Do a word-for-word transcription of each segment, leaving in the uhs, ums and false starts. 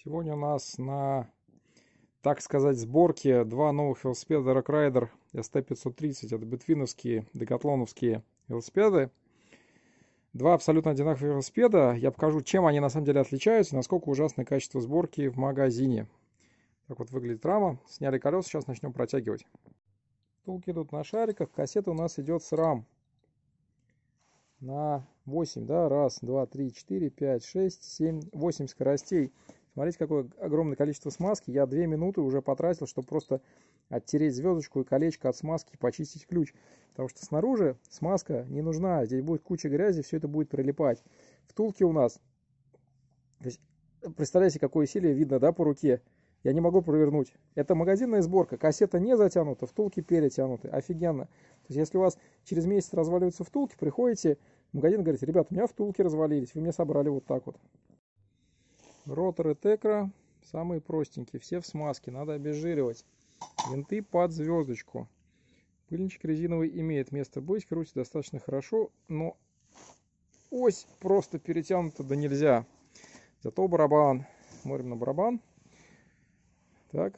Сегодня у нас на, так сказать, сборке два новых велосипеда Rock Rider эс тэ пятьсот тридцать. Это бетвиновские, декатлоновские велосипеды. Два абсолютно одинаковых велосипеда. Я покажу, чем они на самом деле отличаются, насколько ужасное качество сборки в магазине. Так вот выглядит рама. Сняли колеса, сейчас начнем протягивать. Втулки идут на шариках. Кассета у нас идет с рам. На восемь, да, раз, два, три, четыре, пять, шесть, семь, восемь скоростей. Смотрите, какое огромное количество смазки. Я две минуты уже потратил, чтобы просто оттереть звездочку и колечко от смазки и почистить ключ. Потому что снаружи смазка не нужна. Здесь будет куча грязи, все это будет прилипать. Втулки у нас. То есть, представляете, какое усилие видно, да, по руке. Я не могу провернуть. Это магазинная сборка. Кассета не затянута, втулки перетянуты. Офигенно. То есть, если у вас через месяц разваливаются втулки, приходите в магазин и говорите: ребята, у меня втулки развалились, вы мне собрали вот так вот. Роторы Текра самые простенькие, все в смазке, надо обезжиривать. Винты под звездочку. Пыльничек резиновый имеет место быть, крутится достаточно хорошо, но ось просто перетянута да нельзя. Зато барабан. Смотрим на барабан. Так.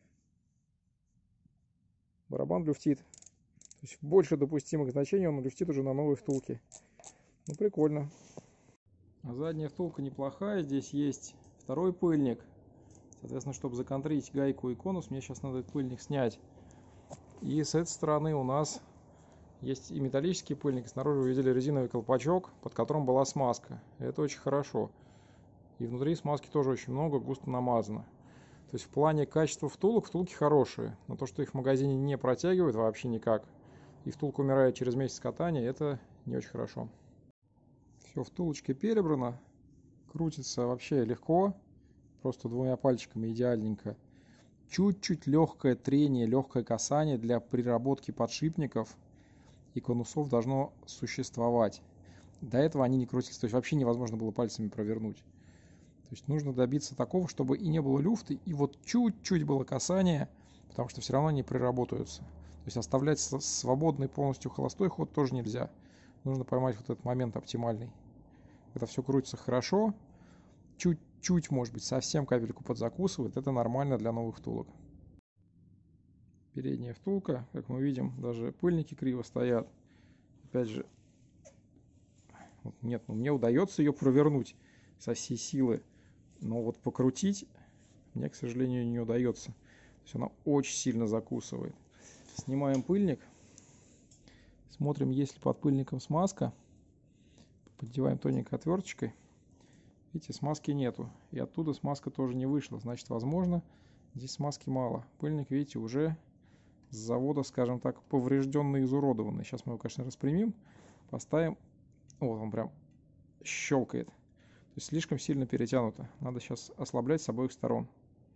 Барабан люфтит. То есть больше допустимых значений он люфтит уже на новые втулки. Ну, прикольно. А задняя втулка неплохая. Здесь есть второй пыльник. Соответственно, чтобы законтрить гайку и конус, мне сейчас надо этот пыльник снять. И с этой стороны у нас есть и металлический пыльник. Снаружи вы видели резиновый колпачок, под которым была смазка. Это очень хорошо. И внутри смазки тоже очень много, густо намазано. То есть в плане качества втулок, втулки хорошие. Но то, что их в магазине не протягивают вообще никак, и втулка умирает через месяц катания, это не очень хорошо. Все, втулочка перебрана. Крутится вообще легко. Просто двумя пальчиками идеальненько. Чуть-чуть легкое трение, легкое касание для приработки подшипников и конусов должно существовать. До этого они не крутились, то есть вообще невозможно было пальцами провернуть. То есть нужно добиться такого, чтобы и не было люфта, и вот чуть-чуть было касание, потому что все равно они приработаются. То есть оставлять свободный полностью холостой ход тоже нельзя. Нужно поймать вот этот момент оптимальный. Это все крутится хорошо. Чуть-чуть, может быть, совсем капельку подзакусывает. Это нормально для новых втулок. Передняя втулка, как мы видим, даже пыльники криво стоят. Опять же, вот нет, ну мне удается ее провернуть со всей силы. Но вот покрутить мне, к сожалению, не удается. То есть она очень сильно закусывает. Снимаем пыльник. Смотрим, есть ли под пыльником смазка. Поддеваем тоненькой отверточкой. Видите, смазки нету. И оттуда смазка тоже не вышла. Значит, возможно, здесь смазки мало. Пыльник, видите, уже с завода, скажем так, поврежденный, изуродованный. Сейчас мы его, конечно, распрямим. Поставим. Вот он прям щелкает. То есть слишком сильно перетянуто. Надо сейчас ослаблять с обоих сторон.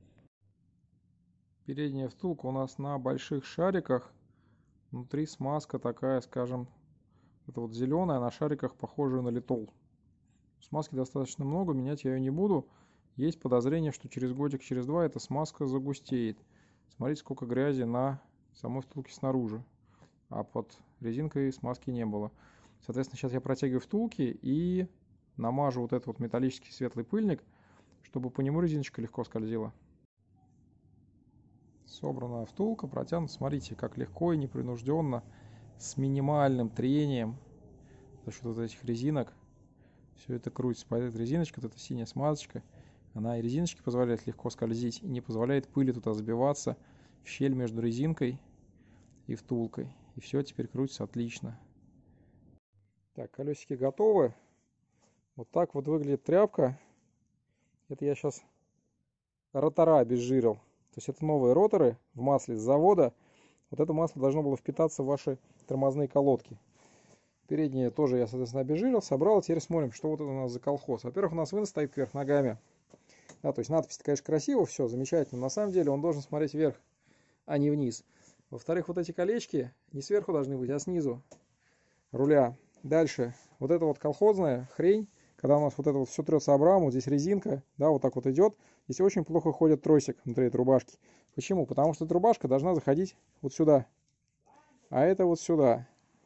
Передняя втулка у нас на больших шариках. Внутри смазка такая, скажем, это вот зеленая, на шариках похожая на литол. Смазки достаточно много, менять я ее не буду. Есть подозрение, что через годик, через два эта смазка загустеет. Смотрите, сколько грязи на самой втулке снаружи. А под резинкой смазки не было. Соответственно, сейчас я протягиваю втулки и намажу вот этот вот металлический светлый пыльник, чтобы по нему резиночка легко скользила. Собранная втулка протянута. Смотрите, как легко и непринужденно, с минимальным трением за счет вот этих резинок. Все это крутится. Под этой резиночкой, вот эта синяя смазочка, она и резиночке позволяет легко скользить, и не позволяет пыли туда забиваться в щель между резинкой и втулкой. И все теперь крутится отлично. Так, колесики готовы. Вот так вот выглядит тряпка. Это я сейчас ротора обезжирил. То есть это новые роторы в масле с завода. Вот это масло должно было впитаться в ваши тормозные колодки. Передние тоже я, соответственно, обезжирил, собрал. Теперь смотрим, что вот это у нас за колхоз. Во-первых, у нас вынос стоит кверх ногами. Да, то есть надпись, конечно, красиво, все замечательно. На самом деле он должен смотреть вверх, а не вниз. Во-вторых, вот эти колечки не сверху должны быть, а снизу руля. Дальше, вот это вот колхозная хрень, когда у нас вот это вот все трется об раму, здесь резинка, да, вот так вот идет. Здесь очень плохо ходит тросик внутри этой рубашки. Почему? Потому что эта рубашка должна заходить вот сюда, а это вот сюда.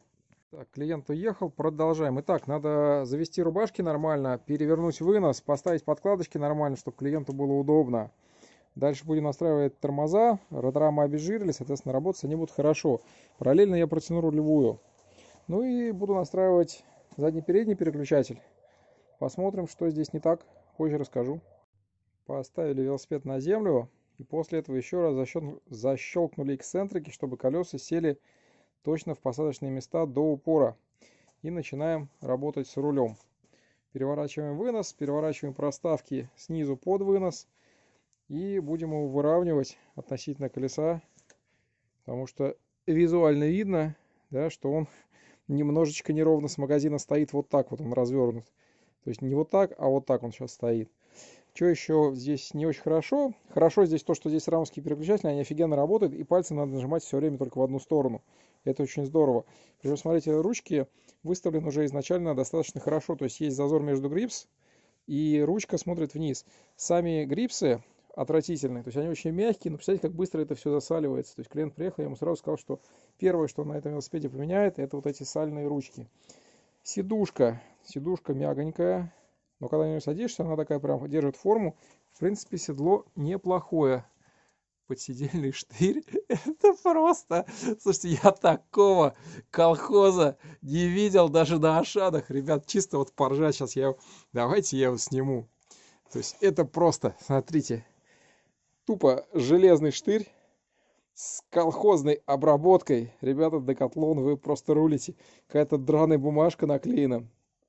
Так, клиент уехал, продолжаем. Итак, надо завести рубашки нормально, перевернуть вынос, поставить подкладочки нормально, чтобы клиенту было удобно. Дальше будем настраивать тормоза, ротора мы обезжирили, соответственно, работать они будут хорошо. Параллельно я протяну рулевую. Ну и буду настраивать задний-передний переключатель. Посмотрим, что здесь не так, позже расскажу. Поставили велосипед на землю и после этого еще раз защелкнули эксцентрики, чтобы колеса сели точно в посадочные места до упора. И начинаем работать с рулем. Переворачиваем вынос, переворачиваем проставки снизу под вынос. И будем его выравнивать относительно колеса. Потому что визуально видно, да, что он немножечко неровно с магазина стоит. Вот так вот он развернут. То есть не вот так, а вот так он сейчас стоит. Что еще здесь не очень хорошо? Хорошо здесь то, что здесь рамовские переключатели, они офигенно работают, и пальцы надо нажимать все время только в одну сторону. Это очень здорово. Причем, смотрите, ручки выставлены уже изначально достаточно хорошо. То есть есть зазор между грипс, и ручка смотрит вниз. Сами грипсы отвратительные, то есть они очень мягкие, но представляете, как быстро это все засаливается. То есть клиент приехал, я ему сразу сказал, что первое, что он на этом велосипеде поменяет, это вот эти сальные ручки. Сидушка. Сидушка мягонькая. Но когда на нее садишься, она такая прям держит форму. В принципе, седло неплохое. Подседельный штырь. Это просто... Слушайте, я такого колхоза не видел даже на Ашанах. Ребят, чисто вот поржать сейчас я... Давайте я его сниму. То есть это просто, смотрите, тупо железный штырь с колхозной обработкой. Ребята, Декатлон, вы просто рулите. Какая-то драная бумажка наклеена.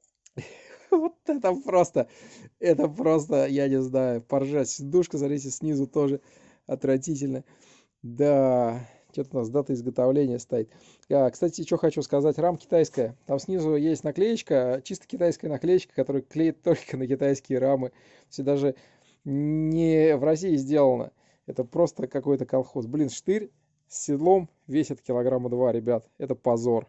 Вот это просто, это просто, я не знаю, поржать. Сидушка, смотрите, снизу тоже отвратительно. Да, что-то у нас дата изготовления стоит. А, кстати, что хочу сказать, рама китайская. Там снизу есть наклеечка, чисто китайская наклеечка, которая клеит только на китайские рамы. То есть даже не в России сделано. Это просто какой-то колхоз. Блин, штырь с седлом весит килограмма два, ребят. Это позор.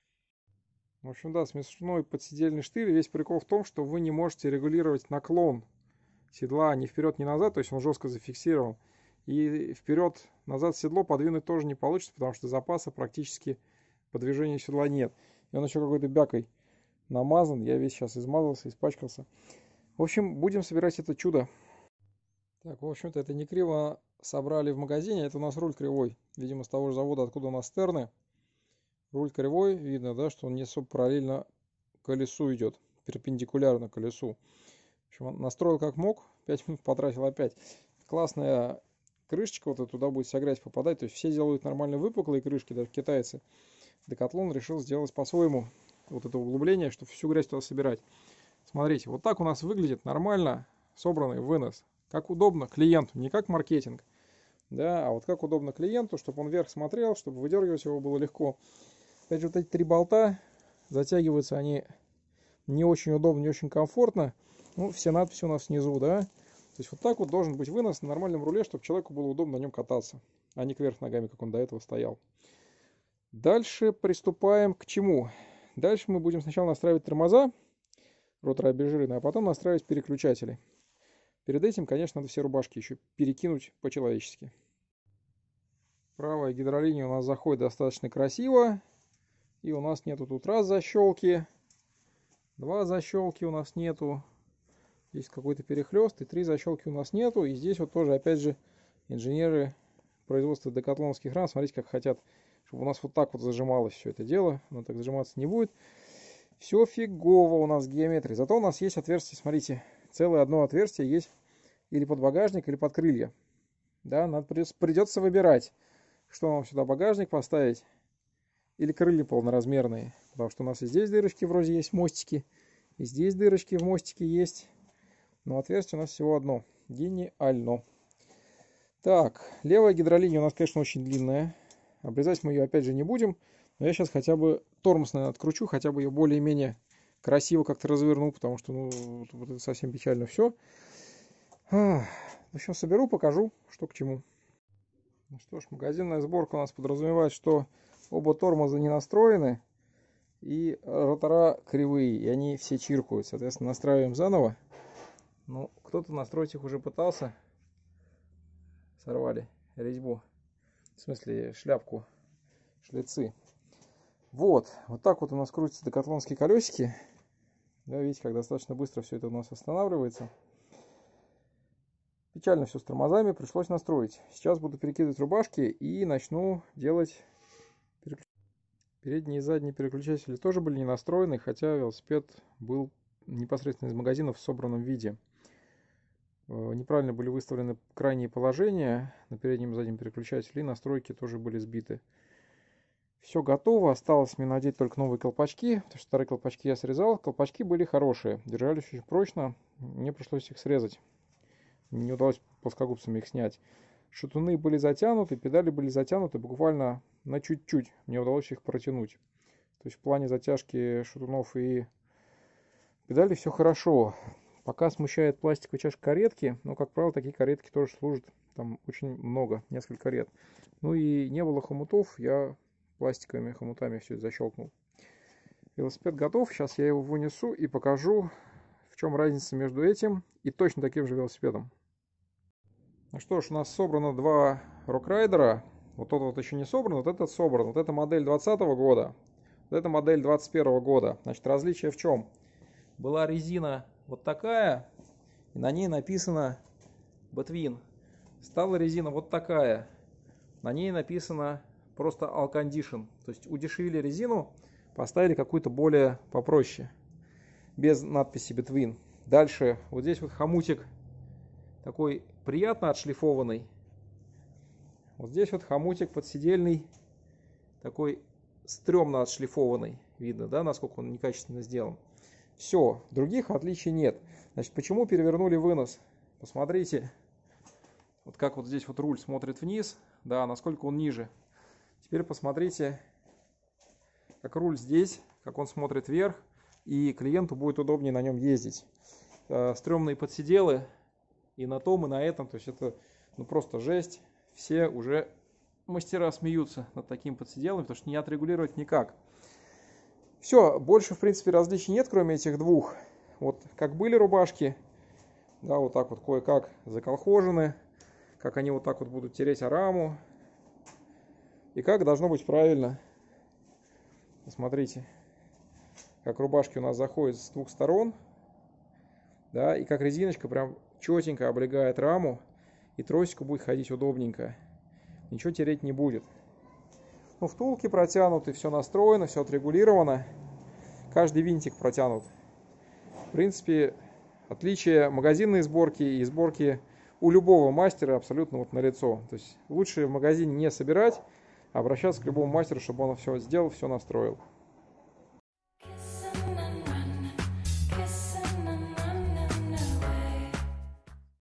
В общем, да, смешной подседельный штырь. Весь прикол в том, что вы не можете регулировать наклон седла ни вперед, ни назад, то есть он жестко зафиксирован. И вперед-назад седло подвинуть тоже не получится, потому что запаса практически по движению седла нет. И он еще какой-то бякой намазан. Я весь сейчас измазался, испачкался. В общем, будем собирать это чудо. Так, в общем-то, это не криво собрали в магазине. Это у нас руль кривой. Видимо, с того же завода, откуда у нас стерны. Руль кривой, видно, да, что он не особо параллельно колесу идет, перпендикулярно колесу. В общем, настроил как мог, пять минут потратил опять. Классная крышечка, вот туда будет вся грязь попадать. То есть все делают нормально выпуклые крышки, даже китайцы. Декатлон решил сделать по-своему вот это углубление, чтобы всю грязь туда собирать. Смотрите, вот так у нас выглядит нормально собранный вынос. Как удобно клиенту, не как маркетинг, да, а вот как удобно клиенту, чтобы он вверх смотрел, чтобы выдергивать его было легко. Опять же, вот эти три болта, затягиваются они не очень удобно, не очень комфортно. Ну, все надписи у нас внизу, да. То есть вот так вот должен быть вынос на нормальном руле, чтобы человеку было удобно на нем кататься, а не кверх ногами, как он до этого стоял. Дальше приступаем к чему? Дальше мы будем сначала настраивать тормоза, роторы обезжирены, а потом настраивать переключатели. Перед этим, конечно, надо все рубашки еще перекинуть по-человечески. Правая гидролиния у нас заходит достаточно красиво. И у нас нету тут раз защелки, два защелки у нас нету. Есть какой-то перехлест, и три защелки у нас нету. И здесь вот тоже, опять же, инженеры производства декатлоновских рам, смотрите, как хотят, чтобы у нас вот так вот зажималось все это дело. Оно так зажиматься не будет. Все фигово у нас в геометрии. Зато у нас есть отверстие, смотрите, целое одно отверстие есть или под багажник, или под крылья. Да, надо, придется выбирать, что нам сюда багажник поставить или крылья полноразмерные. Потому что у нас и здесь дырочки вроде есть, мостики, и здесь дырочки в мостике есть. Но отверстие у нас всего одно. Гениально. Так, левая гидролиния у нас, конечно, очень длинная. Обрезать мы ее опять же не будем. Но я сейчас хотя бы тормоз, наверное, откручу, хотя бы ее более-менее красиво как-то разверну, потому что, ну, вот это совсем печально все. В общем, соберу, покажу, что к чему. Ну что ж, магазинная сборка у нас подразумевает, что оба тормоза не настроены и ротора кривые, и они все чиркают. Соответственно, настраиваем заново. Ну, кто-то настроить их уже пытался. Сорвали резьбу. В смысле, шляпку, шлицы. Вот, вот так вот у нас крутятся декатлонские колесики. Да, видите, как достаточно быстро все это у нас останавливается. Печально все с тормозами, пришлось настроить. Сейчас буду перекидывать рубашки и начну делать... Передние и задние переключатели тоже были не настроены, хотя велосипед был непосредственно из магазина в собранном виде. Неправильно были выставлены крайние положения на переднем и заднем переключателе, и настройки тоже были сбиты. Все готово, осталось мне надеть только новые колпачки, потому что старые колпачки я срезал. Колпачки были хорошие, держались очень прочно, мне пришлось их срезать. Не удалось плоскогубцами их снять. Шатуны были затянуты, педали были затянуты буквально на чуть-чуть. Мне удалось их протянуть. То есть в плане затяжки шатунов и педалей все хорошо. Пока смущает пластиковая чашка каретки, но, как правило, такие каретки тоже служат. Там очень много, несколько лет. Ну и не было хомутов, я пластиковыми хомутами все это защелкнул. Велосипед готов, сейчас я его вынесу и покажу, в чем разница между этим и точно таким же велосипедом. Ну что ж, у нас собрано два рокрайдера. Вот тот вот еще не собран, вот этот собран. Вот это модель двадцатого года, вот это модель двадцать первого года. Значит, различие в чем? Была резина вот такая, и на ней написано Between. Стала резина вот такая, на ней написано просто All Condition. То есть удешевили резину, поставили какую-то более попроще, без надписи Between. Дальше вот здесь вот хомутик такой приятно отшлифованный. Вот здесь вот хомутик подседельный, такой стрёмно отшлифованный. Видно, да, насколько он некачественно сделан. Все, других отличий нет. Значит, почему перевернули вынос? Посмотрите, вот как вот здесь вот руль смотрит вниз, да, насколько он ниже. Теперь посмотрите, как руль здесь, как он смотрит вверх, и клиенту будет удобнее на нем ездить. Стрёмные подседелы и на том, и на этом, то есть это ну, просто жесть. Все уже мастера смеются над таким подседелом, потому что не отрегулировать никак. Все, больше в принципе различий нет, кроме этих двух. Вот как были рубашки, да, вот так вот кое-как заколхожены, как они вот так вот будут тереть о раму. И как должно быть правильно. Посмотрите, как рубашки у нас заходят с двух сторон, да, и как резиночка прям четенько облегает раму, и тросику будет ходить удобненько. Ничего тереть не будет. Ну, втулки протянуты, все настроено, все отрегулировано. Каждый винтик протянут. В принципе, отличие магазинной сборки и сборки у любого мастера абсолютно вот налицо. То есть лучше в магазине не собирать, а обращаться к любому мастеру, чтобы он все сделал, все настроил.